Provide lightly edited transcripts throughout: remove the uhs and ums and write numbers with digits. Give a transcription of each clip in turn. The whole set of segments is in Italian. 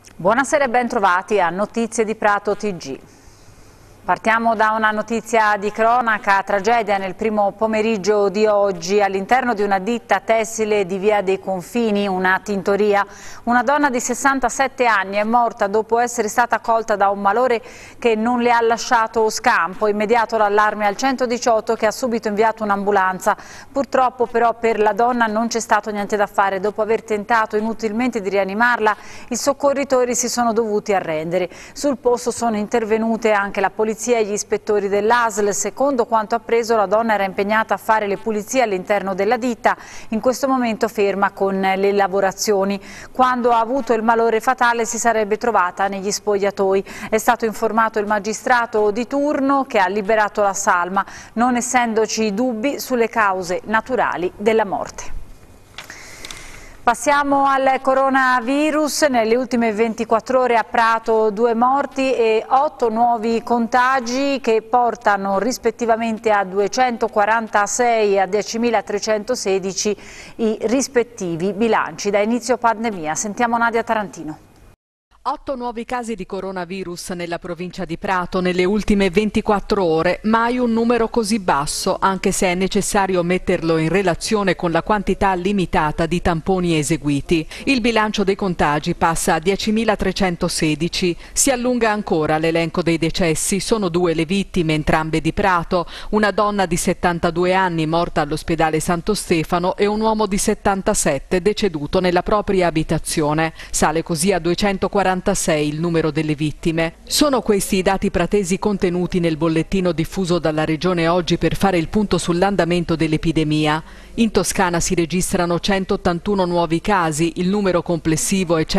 Buonasera e ben trovati a Notizie di Prato TG. Partiamo da una notizia di cronaca, tragedia nel primo pomeriggio di oggi all'interno di una ditta tessile di Via dei Confini, una tintoria. Una donna di 67 anni è morta dopo essere stata colta da un malore che non le ha lasciato scampo. Immediato l'allarme al 118 che ha subito inviato un'ambulanza. Purtroppo però per la donna non c'è stato niente da fare. Dopo aver tentato inutilmente di rianimarla, i soccorritori si sono dovuti arrendere. Sul posto sono intervenute anche la polizia e gli ispettori dell'ASL. Secondo quanto appreso, la donna era impegnata a fare le pulizie all'interno della ditta, in questo momento ferma con le lavorazioni. Quando ha avuto il malore fatale si sarebbe trovata negli spogliatoi. È stato informato il magistrato di turno che ha liberato la salma, non essendoci dubbi sulle cause naturali della morte. Passiamo al coronavirus. Nelle ultime 24 ore a Prato 2 morti e 8 nuovi contagi che portano rispettivamente a 246 e a 10.316 i rispettivi bilanci da inizio pandemia. Sentiamo Nadia Tarantino. 8 nuovi casi di coronavirus nella provincia di Prato nelle ultime 24 ore, mai un numero così basso, anche se è necessario metterlo in relazione con la quantità limitata di tamponi eseguiti. Il bilancio dei contagi passa a 10.316. Si allunga ancora l'elenco dei decessi, sono 2 le vittime, entrambe di Prato, una donna di 72 anni morta all'ospedale Santo Stefano e un uomo di 77 deceduto nella propria abitazione. Sale così a 246 il numero delle vittime. Sono questi i dati pratesi contenuti nel bollettino diffuso dalla Regione oggi per fare il punto sull'andamento dell'epidemia. In Toscana si registrano 181 nuovi casi, il numero complessivo è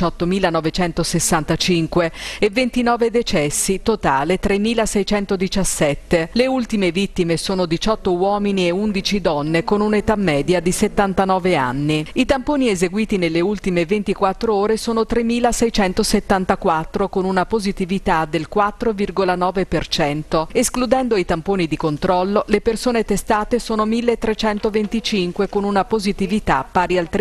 118.965 e 29 decessi, totale 3.617. Le ultime vittime sono 18 uomini e 11 donne con un'età media di 79 anni. I tamponi eseguiti nelle ultime 24 ore sono 3.674 con una positività del 4,9%. Escludendo i tamponi di controllo, le persone testate sono 1.325 con una positività pari al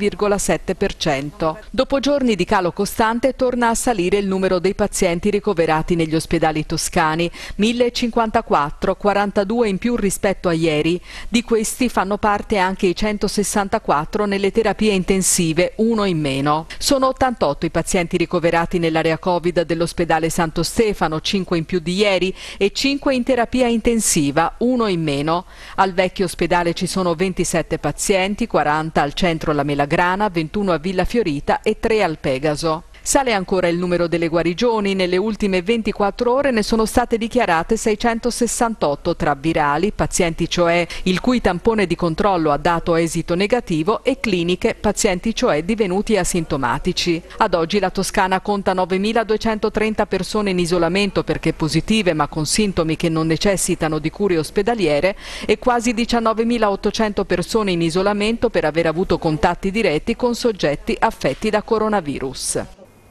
13,7%. Dopo giorni di calo costante torna a salire il numero dei pazienti ricoverati negli ospedali toscani, 1.054, 42 in più rispetto a ieri. Di questi fanno parte anche i 164 nelle terapie intensive, 1 in meno. Sono 88 i pazienti ricoverati nell'area Covid dell'ospedale Santo Stefano, 5 in più di ieri, e 5 in terapia intensiva, 1 in meno. Al vecchio ospedale ci sono 27 pazienti, 40 al centro La Melagrana, 21 a Villa Fiorita e 3 al Pegaso. Sale ancora il numero delle guarigioni, nelle ultime 24 ore ne sono state dichiarate 668 tra virali, pazienti cioè il cui tampone di controllo ha dato esito negativo, e cliniche, pazienti cioè divenuti asintomatici. Ad oggi la Toscana conta 9.230 persone in isolamento perché positive ma con sintomi che non necessitano di cure ospedaliere e quasi 19.800 persone in isolamento per aver avuto contatti diretti con soggetti affetti da coronavirus.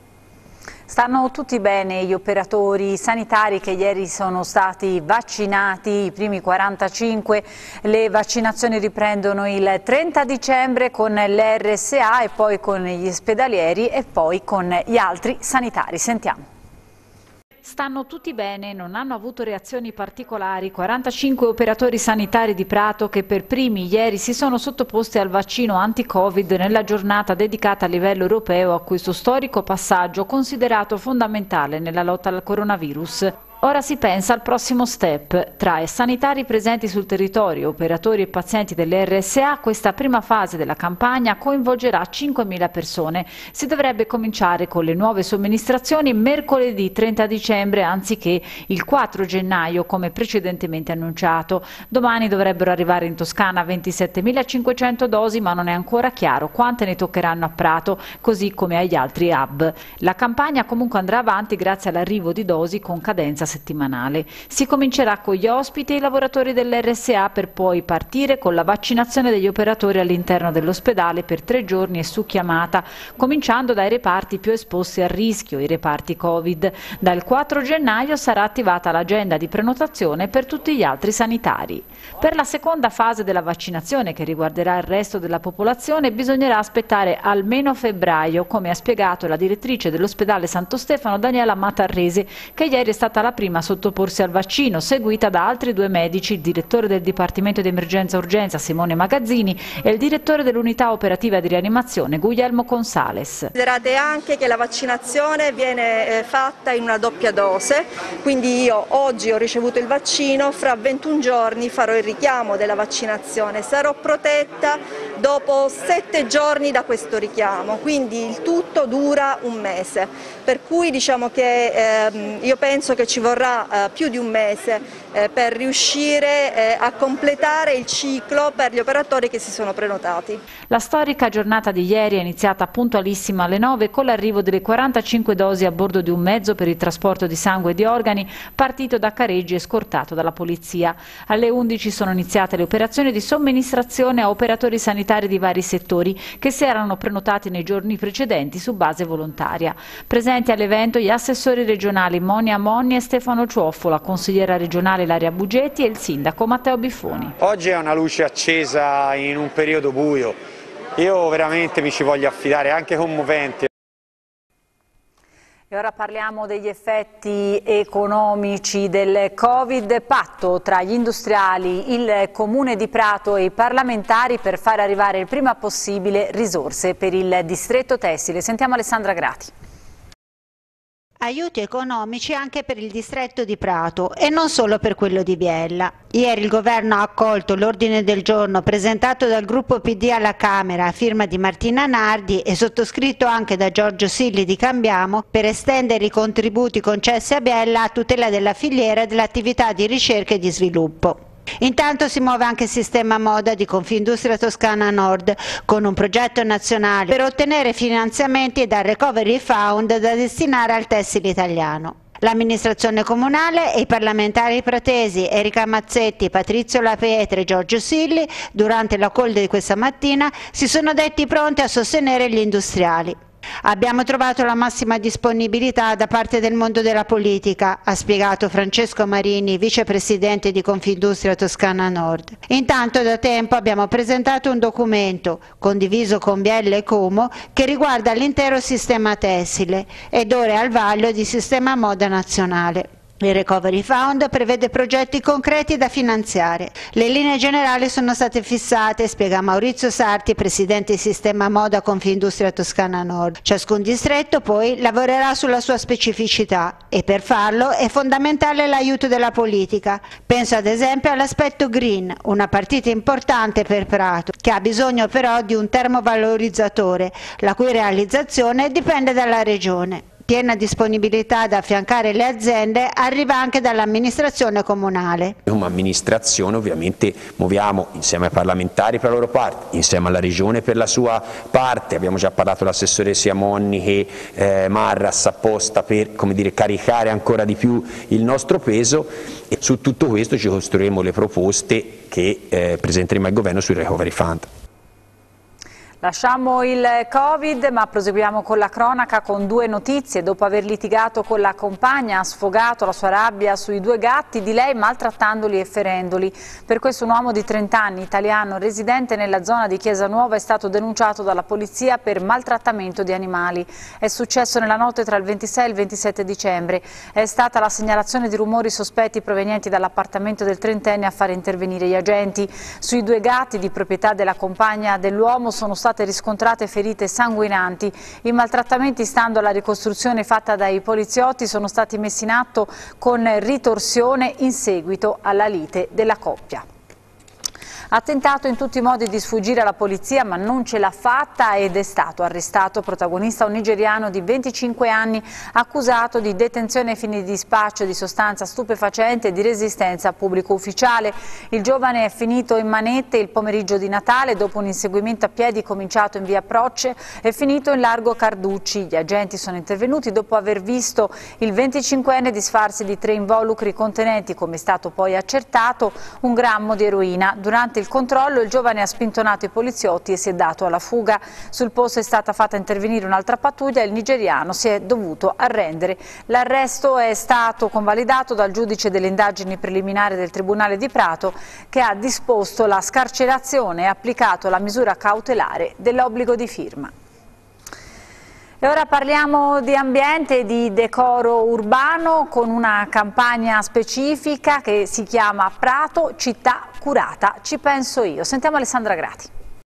Stanno tutti bene gli operatori sanitari che ieri sono stati vaccinati, i primi 45. Le vaccinazioni riprendono il 30 dicembre con l'RSA e poi con gli ospedalieri e poi con gli altri sanitari. Sentiamo. Stanno tutti bene, non hanno avuto reazioni particolari 45 operatori sanitari di Prato che per primi ieri si sono sottoposti al vaccino anti-Covid nella giornata dedicata a livello europeo a questo storico passaggio considerato fondamentale nella lotta al coronavirus. Ora si pensa al prossimo step. Tra sanitari presenti sul territorio, operatori e pazienti dell'RSA, questa prima fase della campagna coinvolgerà 5.000 persone. Si dovrebbe cominciare con le nuove somministrazioni mercoledì 30 dicembre anziché il 4 gennaio come precedentemente annunciato. Domani dovrebbero arrivare in Toscana 27.500 dosi, ma non è ancora chiaro quante ne toccheranno a Prato, così come agli altri hub. La campagna comunque andrà avanti grazie all'arrivo di dosi con cadenza settimanale. Si comincerà con gli ospiti e i lavoratori dell'RSA per poi partire con la vaccinazione degli operatori all'interno dell'ospedale per 3 giorni e su chiamata, cominciando dai reparti più esposti al rischio, i reparti Covid. Dal 4 gennaio sarà attivata l'agenda di prenotazione per tutti gli altri sanitari. Per la seconda fase della vaccinazione, che riguarderà il resto della popolazione, bisognerà aspettare almeno febbraio, come ha spiegato la direttrice dell'ospedale Santo Stefano Daniela Matarrese, che ieri è stata la prima a sottoporsi al vaccino, seguita da altri 2 medici, il direttore del Dipartimento di Emergenza Urgenza Simone Magazzini e il direttore dell'unità operativa di rianimazione Guglielmo Consales. Considerate anche che la vaccinazione viene fatta in una doppia dose, quindi io oggi ho ricevuto il vaccino, fra 21 giorni farò il richiamo della vaccinazione, sarò protetta dopo 7 giorni da questo richiamo, quindi il tutto dura un mese, per cui diciamo che io penso che ci vorrà più di un mese per riuscire a completare il ciclo per gli operatori che si sono prenotati. La storica giornata di ieri è iniziata puntualissima alle 9 con l'arrivo delle 45 dosi a bordo di un mezzo per il trasporto di sangue e di organi partito da Careggi e scortato dalla polizia. Alle 11 sono iniziate le operazioni di somministrazione a operatori sanitari di vari settori che si erano prenotati nei giorni precedenti su base volontaria. Presenti all'evento gli assessori regionali Monia Monni e Stefano Ciuoffola, consigliera regionale Ilaria Bugetti e il sindaco Matteo Biffoni. Oggi è una luce accesa in un periodo buio, io veramente mi ci voglio affidare, anche commovente. E ora parliamo degli effetti economici del Covid, patto tra gli industriali, il Comune di Prato e i parlamentari per far arrivare il prima possibile risorse per il distretto tessile. Sentiamo Alessandra Grati. Aiuti economici anche per il distretto di Prato e non solo per quello di Biella. Ieri il governo ha accolto l'ordine del giorno presentato dal gruppo PD alla Camera a firma di Martina Nardi e sottoscritto anche da Giorgio Silli di Cambiamo per estendere i contributi concessi a Biella a tutela della filiera dell'attività di ricerca e di sviluppo. Intanto si muove anche il sistema moda di Confindustria Toscana Nord con un progetto nazionale per ottenere finanziamenti dal Recovery Fund da destinare al tessile italiano. L'amministrazione comunale e i parlamentari pratesi Erika Mazzetti, Patrizio Lapietra e Giorgio Silli durante la call di questa mattina si sono detti pronti a sostenere gli industriali. Abbiamo trovato la massima disponibilità da parte del mondo della politica, ha spiegato Francesco Marini, vicepresidente di Confindustria Toscana Nord. Intanto da tempo abbiamo presentato un documento, condiviso con Biella e Como, che riguarda l'intero sistema tessile ed ora è al vaglio di sistema moda nazionale. Il Recovery Fund prevede progetti concreti da finanziare. Le linee generali sono state fissate, spiega Maurizio Sarti, presidente di Sistema Moda Confindustria Toscana Nord. Ciascun distretto poi lavorerà sulla sua specificità e per farlo è fondamentale l'aiuto della politica. Penso ad esempio all'aspetto green, una partita importante per Prato, che ha bisogno però di un termovalorizzatore, la cui realizzazione dipende dalla regione. Piena disponibilità ad affiancare le aziende arriva anche dall'amministrazione comunale. Come amministrazione ovviamente muoviamo insieme ai parlamentari per la loro parte, insieme alla regione per la sua parte, abbiamo già parlato l'assessore sia Monni che Marras apposta per, come dire, caricare ancora di più il nostro peso e su tutto questo ci costruiremo le proposte che presenteremo al governo sul Recovery Fund. Lasciamo il Covid ma proseguiamo con la cronaca con 2 notizie. Dopo aver litigato con la compagna ha sfogato la sua rabbia sui 2 gatti di lei maltrattandoli e ferendoli. Per questo un uomo di 30 anni, italiano, residente nella zona di Chiesa Nuova, è stato denunciato dalla polizia per maltrattamento di animali. È successo nella notte tra il 26 e il 27 dicembre. È stata la segnalazione di rumori sospetti provenienti dall'appartamento del trentenne a far intervenire gli agenti. Sui 2 gatti di proprietà della compagna dell'uomo sono state riscontrate ferite sanguinanti. I maltrattamenti, stando alla ricostruzione fatta dai poliziotti, sono stati messi in atto con ritorsione in seguito alla lite della coppia. Ha tentato in tutti i modi di sfuggire alla polizia ma non ce l'ha fatta ed è stato arrestato. Protagonista un nigeriano di 25 anni accusato di detenzione ai fini di dispaccio di sostanza stupefacente e di resistenza a pubblico ufficiale. Il giovane è finito in manette il pomeriggio di Natale dopo un inseguimento a piedi cominciato in via Procce e finito in largo Carducci. Gli agenti sono intervenuti dopo aver visto il 25enne disfarsi di 3 involucri contenenti, come è stato poi accertato, 1 grammo di eroina. Durante il controllo il giovane ha spintonato i poliziotti e si è dato alla fuga. Sul posto è stata fatta intervenire un'altra pattuglia e il nigeriano si è dovuto arrendere. L'arresto è stato convalidato dal giudice delle indagini preliminari del Tribunale di Prato, che ha disposto la scarcerazione e applicato la misura cautelare dell'obbligo di firma. E ora parliamo di ambiente e di decoro urbano con una campagna specifica che si chiama Prato, città curata. Ci penso io. Sentiamo Alessandra Grati.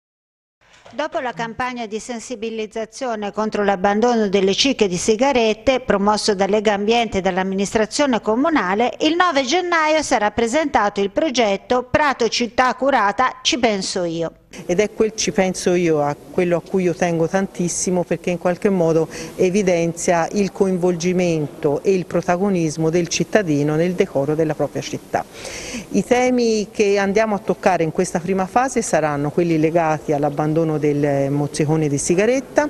Dopo la campagna di sensibilizzazione contro l'abbandono delle cicche di sigarette, promosso da Lega Ambiente e dall'amministrazione comunale, il 9 gennaio sarà presentato il progetto Prato Città Curata, Ci penso io. Ed è quel ci penso io, a quello a cui io tengo tantissimo, perché in qualche modo evidenzia il coinvolgimento e il protagonismo del cittadino nel decoro della propria città. I temi che andiamo a toccare in questa prima fase saranno quelli legati all'abbandono del mozzicone di sigaretta,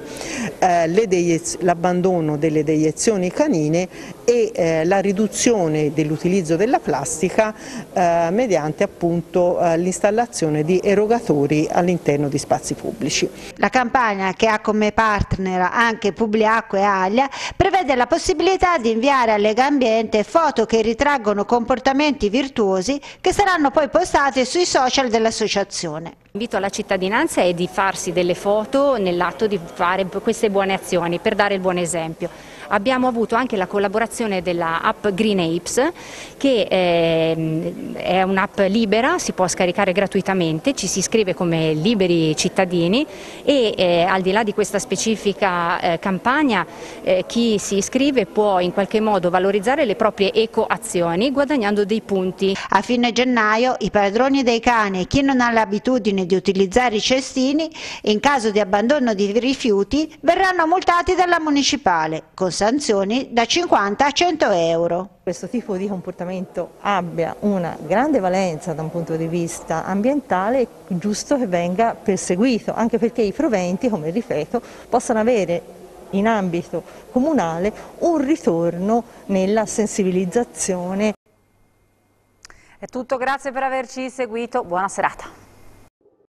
l'abbandono delle deiezioni canine e la riduzione dell'utilizzo della plastica mediante appunto l'installazione di erogatori all'interno di spazi pubblici. La campagna, che ha come partner anche Publiacqua e Aglia, prevede la possibilità di inviare a Lega Ambiente foto che ritraggono comportamenti virtuosi che saranno poi postati sui social dell'associazione. L'invito alla cittadinanza è di farsi delle foto nell'atto di fare queste buone azioni per dare il buon esempio. Abbiamo avuto anche la collaborazione della app Green Apes, che è un'app libera, si può scaricare gratuitamente, ci si iscrive come liberi cittadini e al di là di questa specifica campagna chi si iscrive può in qualche modo valorizzare le proprie ecoazioni guadagnando dei punti. A fine gennaio i padroni dei cani e chi non ha l'abitudine di utilizzare i cestini, in caso di abbandono di rifiuti, verranno multati dalla municipale con sanzioni da 50 a 100 euro. Questo tipo di comportamento abbia una grande valenza da un punto di vista ambientale, è giusto che venga perseguito, anche perché i proventi, come ripeto, possano avere in ambito comunale un ritorno nella sensibilizzazione. È tutto, grazie per averci seguito, buona serata.